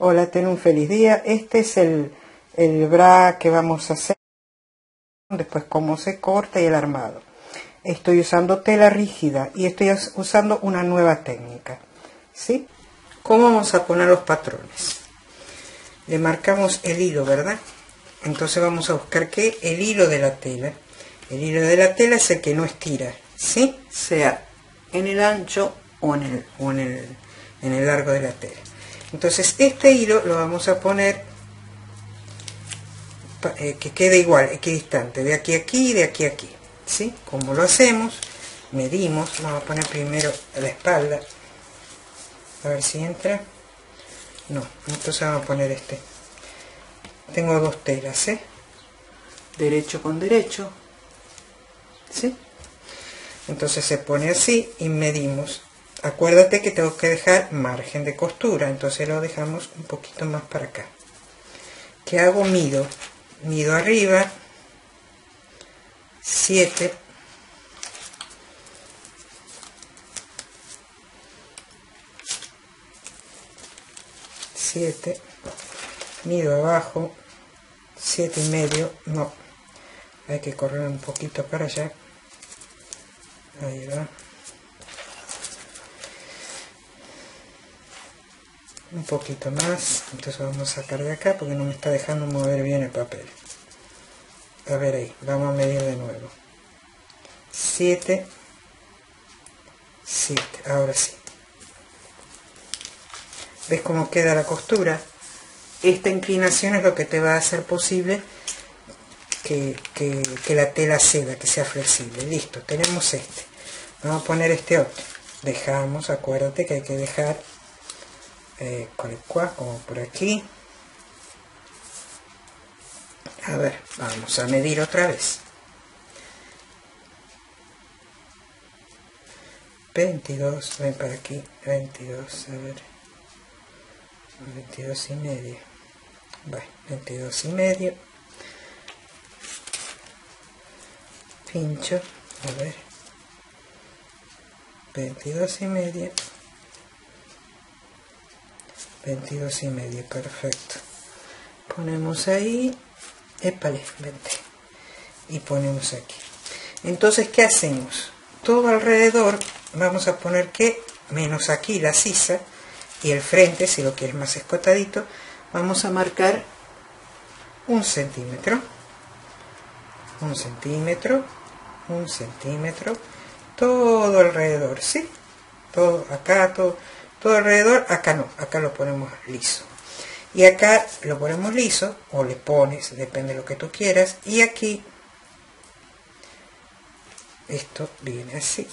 Hola, ten un feliz día. Este es el bra que vamos a hacer. Después cómo se corta y el armado. Estoy usando tela rígida y estoy usando una nueva técnica. ¿Sí? ¿Cómo vamos a poner los patrones? Le marcamos el hilo, ¿verdad? Entonces vamos a buscar que el hilo de la tela. El hilo de la tela es el que no estira, ¿sí? Sea en el ancho o en el largo de la tela. Entonces este hilo lo vamos a poner que quede igual, equidistante, de aquí a aquí y de aquí a aquí, ¿sí? Como lo hacemos, medimos, vamos a poner primero la espalda, a ver si entra. No, entonces vamos a poner este. Tengo dos telas, derecho con derecho, ¿sí? Entonces se pone así y medimos. Acuérdate que tengo que dejar margen de costura, entonces lo dejamos un poquito más para acá. ¿Qué hago? Mido arriba 7, mido abajo 7,5, no, hay que correr un poquito para allá, ahí va, un poquito más, entonces vamos a sacar de acá porque no me está dejando mover bien el papel. A ver ahí, vamos a medir de nuevo, 7, ahora sí. ¿Ves cómo queda la costura? Esta inclinación es lo que te va a hacer posible que la tela ceda, que sea flexible. Listo, tenemos este. Vamos a poner este otro. Dejamos, acuérdate que hay que dejar como por aquí. A ver, vamos a medir otra vez. 22, ven para aquí, 22, a ver, 22,5, bueno, 22,5, pincho, a ver, 22,5, 22,5, perfecto. Ponemos ahí, épale, 20, y ponemos aquí. Entonces, ¿qué hacemos? Todo alrededor vamos a poner que, menos aquí la sisa, y el frente, si lo quieres más escotadito, vamos a marcar 1 centímetro, 1 centímetro, 1 centímetro, todo alrededor, ¿sí? Todo acá, todo alrededor, acá no, acá lo ponemos liso. Y acá lo ponemos liso, o le pones, depende de lo que tú quieras, y aquí, esto viene así.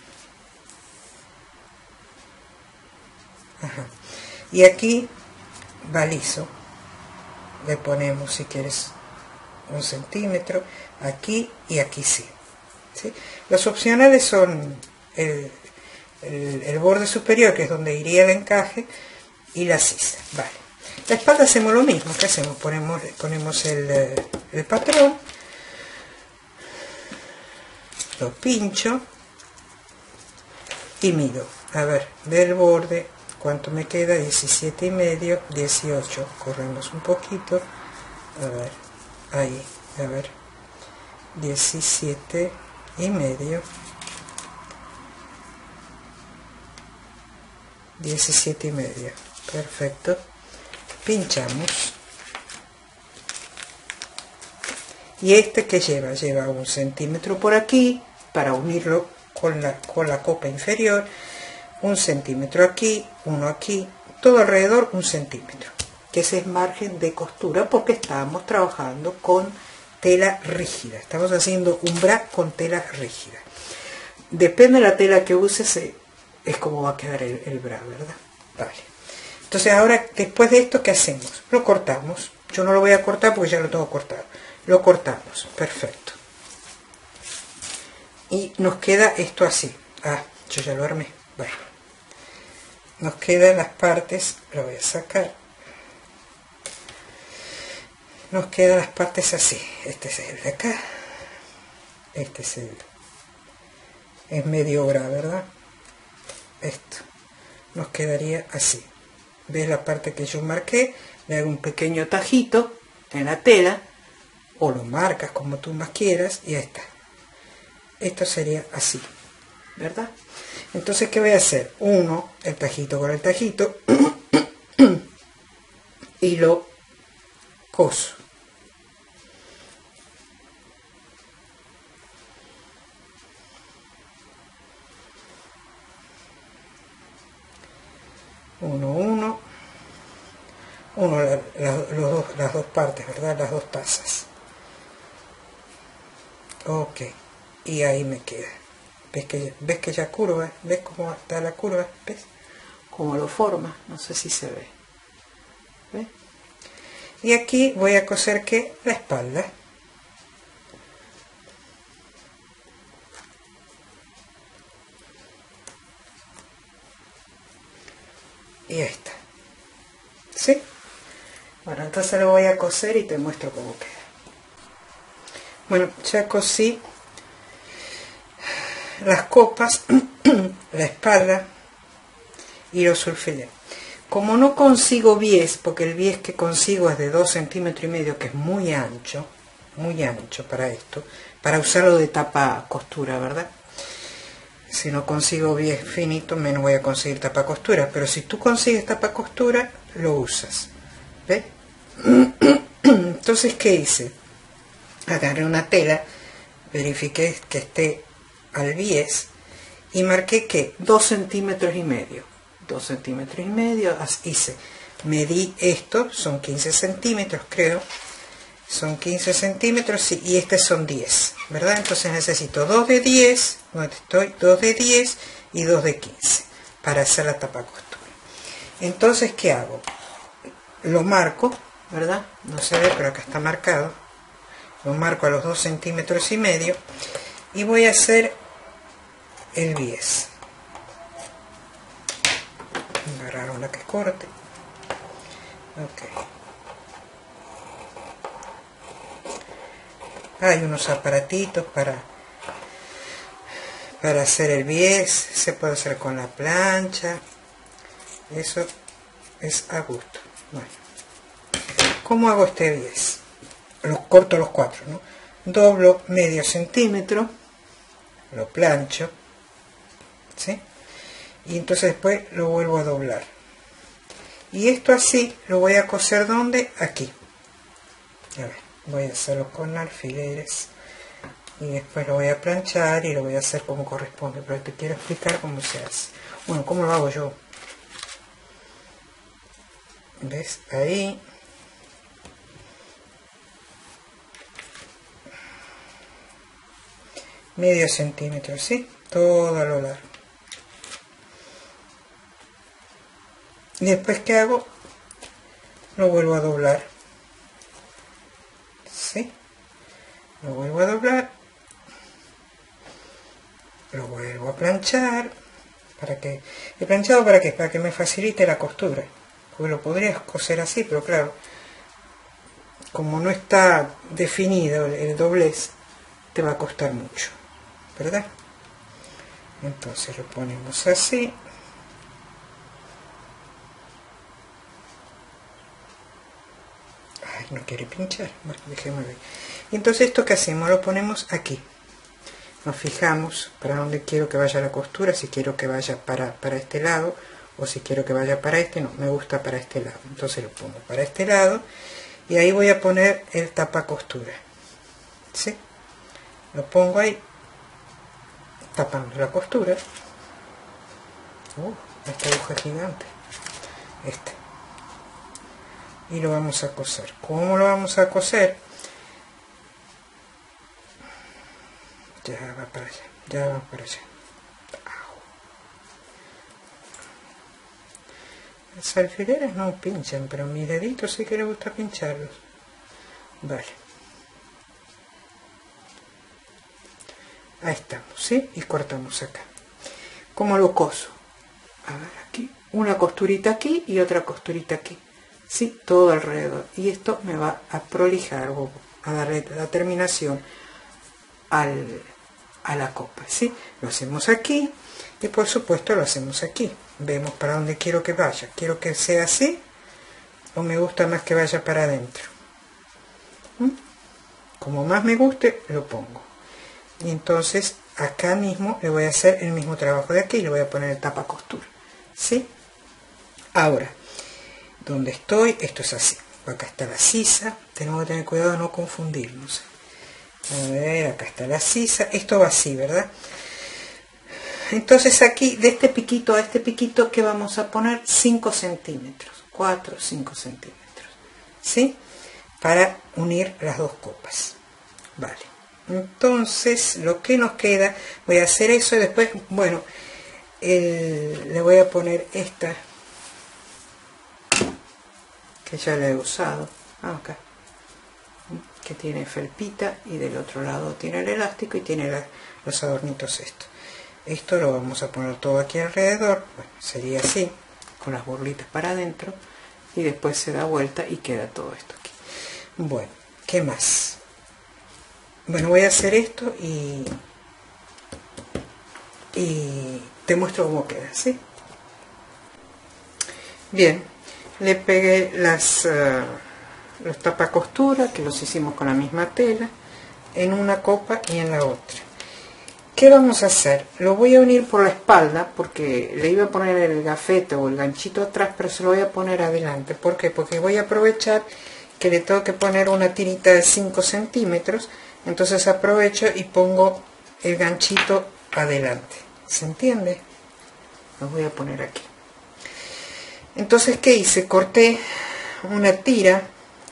Ajá. Y aquí va liso, le ponemos si quieres 1 centímetro, aquí y aquí sí, ¿sí? Los opcionales son el borde superior, que es donde iría el encaje, y la sisa. Vale. La espalda hacemos lo mismo. ¿Qué hacemos? Ponemos el patrón, lo pincho y mido. A ver, del borde, ¿cuánto me queda? 17,5, 18. Corremos un poquito. A ver, ahí, a ver, 17,5, 17,5, perfecto. Pinchamos. Y este que lleva 1 centímetro por aquí para unirlo con la copa inferior, 1 centímetro aquí, uno aquí, todo alrededor 1 centímetro, que ese es margen de costura porque estamos trabajando con tela rígida, estamos haciendo un bra con tela rígida. Depende de la tela que uses, es como va a quedar el bra, ¿verdad? Vale. Entonces ahora, después de esto, ¿qué hacemos? Lo cortamos. Yo no lo voy a cortar porque ya lo tengo cortado. Lo cortamos, perfecto. Y nos queda esto así. Ah, yo ya lo armé. Bueno, nos quedan las partes, lo voy a sacar. Nos quedan las partes así. Este es el de acá. Este es medio bra, ¿verdad? Esto. Nos quedaría así. ves la parte que yo marqué, le hago un pequeño tajito en la tela, o lo marcas como tú más quieras, y ahí está. Esto sería así, ¿verdad? Entonces, ¿qué voy a hacer? Uno, el tajito con el tajito, y lo coso. Uno, las dos partes, ¿verdad? Las dos tazas. Ok, y ahí me queda. ¿Ves que ya curva? ¿Ves cómo está la curva? ¿Ves? Cómo lo forma, no sé si se ve. ¿Ves? Y aquí voy a coser que la espalda. Y ahí está. ¿Sí? Bueno, entonces lo voy a coser y te muestro cómo queda. Bueno, ya cosí las copas, la espalda y los sulfilés. Como no consigo bies, porque el bies que consigo es de 2,5 centímetros, que es muy ancho para esto, para usarlo de tapa costura, ¿verdad? Si no consigo bies finito, menos voy a conseguir tapa costura, pero si tú consigues tapa costura, lo usas. ¿Ves? Entonces, ¿qué hice? Agarré una tela, verifiqué que esté al bies y marqué que 2,5 centímetros. 2,5 centímetros hice. Medí esto, son 15 centímetros creo. Son 15 centímetros, sí, y este son 10, ¿verdad? Entonces necesito 2 de 10, donde estoy, 2 de 10 y 2 de 15 para hacer la tapa costura. Entonces, ¿qué hago? Lo marco, ¿verdad? No se ve, pero acá está marcado. Lo marco a los 2,5 centímetros y voy a hacer el bies. Agarrar una que corte. Ok. Hay unos aparatitos para hacer el bies, se puede hacer con la plancha, eso es a gusto. Bueno, ¿cómo hago este bies? Los corto los 4, ¿no? Doblo medio centímetro, lo plancho, ¿sí? Y entonces después lo vuelvo a doblar. Y esto así lo voy a coser, ¿dónde? Aquí. A ver, voy a hacerlo con alfileres. Y después lo voy a planchar y lo voy a hacer como corresponde, pero te quiero explicar cómo se hace. Bueno, cómo lo hago yo. ¿Ves? Ahí. Medio centímetro, ¿sí? Todo a lo largo. Y después, ¿qué hago? Lo vuelvo a doblar. ¿Sí? Lo vuelvo a doblar. Lo vuelvo a planchar. ¿Para qué? ¿He planchado para qué? Para que me facilite la costura. Porque lo podrías coser así, pero claro, como no está definido el doblez, te va a costar mucho, ¿verdad? Entonces lo ponemos así. Ay, no quiere pinchar. Bueno, dejémoslo ahí. Y entonces esto que hacemos, lo ponemos aquí. Nos fijamos para dónde quiero que vaya la costura, si quiero que vaya para este lado o si quiero que vaya para este. No, me gusta para este lado, entonces lo pongo para este lado y ahí voy a poner el tapa costura, ¿sí? Lo pongo ahí tapando la costura. Esta aguja gigante, y lo vamos a coser. ¿Cómo lo vamos a coser? Ya va para allá, ya va para allá. Las alfileres no pinchan, pero mi dedito sí que le gusta pincharlos. Vale. Ahí estamos, ¿sí? Y cortamos acá. ¿Cómo lo coso? A ver, aquí. Una costurita aquí y otra costurita aquí. ¿Sí? Todo alrededor. Y esto me va a prolijar o a darle la terminación a la copa, ¿sí? Lo hacemos aquí y por supuesto lo hacemos aquí. Vemos para dónde quiero que vaya. Quiero que sea así o me gusta más que vaya para adentro. Como más me guste, lo pongo. Y entonces acá mismo le voy a hacer el mismo trabajo de aquí, le voy a poner el tapa costura, ¿sí? Ahora, donde estoy, esto es así. Acá está la sisa, tenemos que tener cuidado de no confundirnos. A ver, acá está la sisa, esto va así, ¿verdad? Entonces aquí, de este piquito a este piquito, que vamos a poner 5 centímetros, 4 o 5 centímetros, ¿sí? Para unir las dos copas, vale. Entonces, lo que nos queda, voy a hacer eso y después, bueno, le voy a poner esta, que ya la he usado, acá, que tiene felpita y del otro lado tiene el elástico y tiene los adornitos estos. Esto lo vamos a poner todo aquí alrededor, bueno, sería así, con las burlitas para adentro, y después se da vuelta y queda todo esto aquí. Bueno, ¿qué más? Bueno, voy a hacer esto y te muestro cómo queda, ¿sí? Bien, le pegué los tapacostura, que los hicimos con la misma tela, en una copa y en la otra. ¿Qué vamos a hacer? Lo voy a unir por la espalda, porque le iba a poner el gafete o el ganchito atrás, pero se lo voy a poner adelante. ¿Por qué? Porque voy a aprovechar que le tengo que poner una tirita de 5 centímetros, entonces aprovecho y pongo el ganchito adelante. ¿Se entiende? Lo voy a poner aquí. Entonces, ¿qué hice? Corté una tira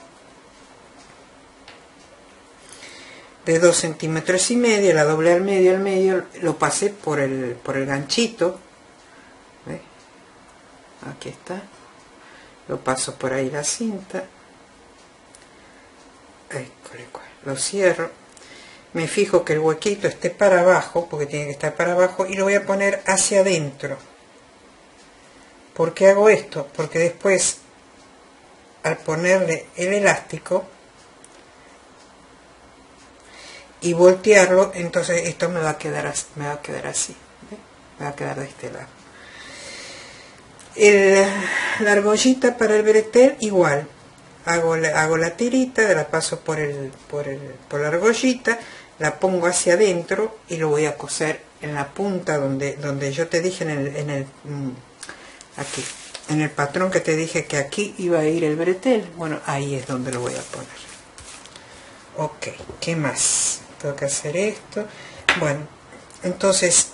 de 2 centímetros y medio, la doblé al medio, lo pasé por el ganchito. ¿Ve? Aquí está. Lo paso por ahí la cinta. Lo cierro. Me fijo que el huequito esté para abajo, porque tiene que estar para abajo, y lo voy a poner hacia adentro. ¿Por qué hago esto? Porque después, al ponerle el elástico y voltearlo, entonces esto me va a quedar así, me va a quedar de este lado. La argollita para el bretel igual, hago la tirita, la paso por la argollita, la pongo hacia adentro y lo voy a coser en la punta donde yo te dije aquí, en el patrón que te dije que aquí iba a ir el bretel. Bueno, ahí es donde lo voy a poner. Ok, ¿qué más? Tengo que hacer esto. Bueno, entonces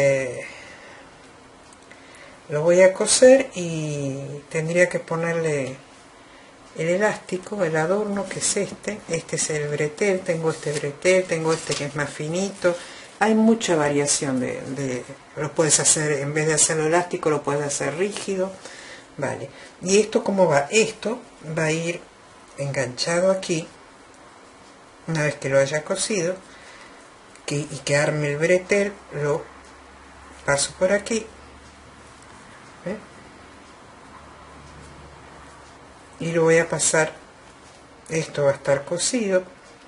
lo voy a coser y tendría que ponerle el elástico, el adorno, que es este es el bretel. Tengo este bretel, tengo este que es más finito. Hay mucha variación lo puedes hacer, en vez de hacerlo elástico lo puedes hacer rígido, vale. Y esto, ¿cómo va? Esto va a ir enganchado aquí. Una vez que lo haya cosido y que arme el bretel, lo paso por aquí, ¿ve? Y lo voy a pasar. Esto va a estar cosido.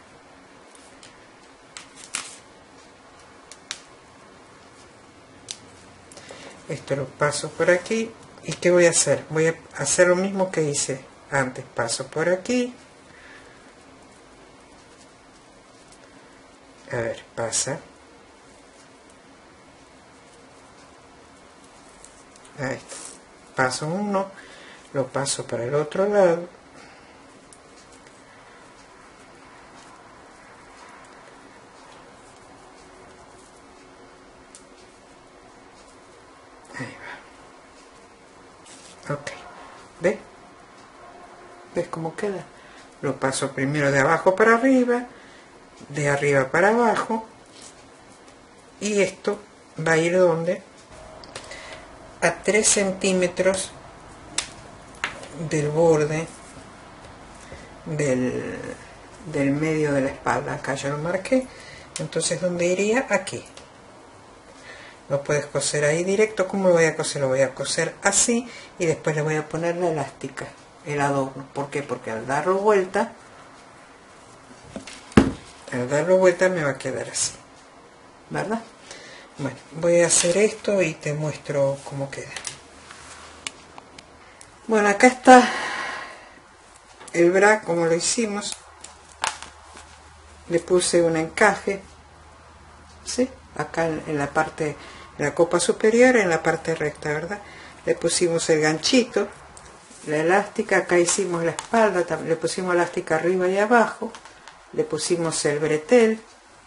Esto lo paso por aquí. ¿Y qué voy a hacer? Voy a hacer lo mismo que hice antes. Paso por aquí. A ver, pasa. Ahí está. Paso uno, lo paso para el otro lado. Ahí va. Ok. ¿Ves? ¿Ves cómo queda? Lo paso primero de abajo para arriba, de arriba para abajo, y esto va a ir donde, a 3 centímetros del borde del medio de la espalda. Acá yo lo marqué, entonces ¿dónde iría? Aquí. Lo puedes coser ahí directo. ¿Cómo lo voy a coser? Lo voy a coser así y después le voy a poner la elástica, el adorno. ¿Por qué? Porque al darlo vuelta me va a quedar así, ¿verdad? Bueno, voy a hacer esto y te muestro cómo queda. Bueno, acá está el bra como lo hicimos. Le puse un encaje, ¿sí? Acá en la parte de la copa superior, en la parte recta, ¿verdad? Le pusimos el ganchito, la elástica, acá hicimos la espalda, le pusimos elástica arriba y abajo, le pusimos el bretel,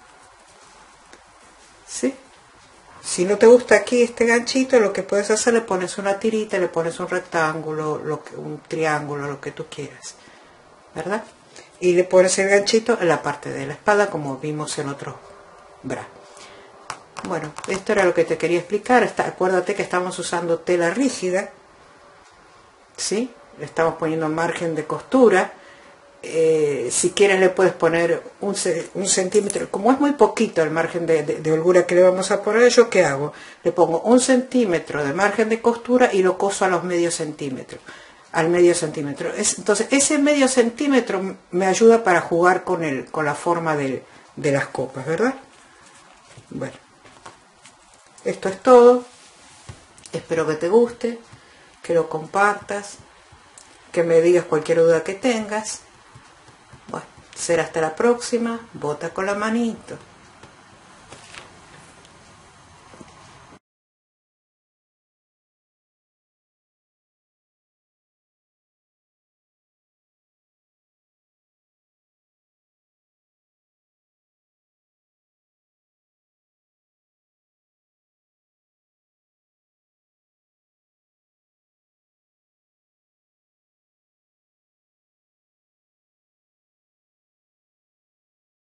¿sí? Si no te gusta aquí este ganchito, lo que puedes hacer, le pones una tirita, le pones un rectángulo, un triángulo, lo que tú quieras, ¿verdad? Y le pones el ganchito en la parte de la espalda, como vimos en otro bra. Bueno, esto era lo que te quería explicar. Acuérdate que estamos usando tela rígida, ¿sí? Le estamos poniendo margen de costura. Si quieres le puedes poner un centímetro, como es muy poquito el margen de holgura que le vamos a poner. ¿Yo qué hago? Le pongo 1 centímetro de margen de costura y lo coso a los medio centímetro, al medio centímetro. Entonces ese medio centímetro me ayuda para jugar con la forma de las copas, ¿verdad? Bueno, esto es todo. Espero que te guste, que lo compartas, que me digas cualquier duda que tengas. Bueno, será hasta la próxima. Bota con la manito.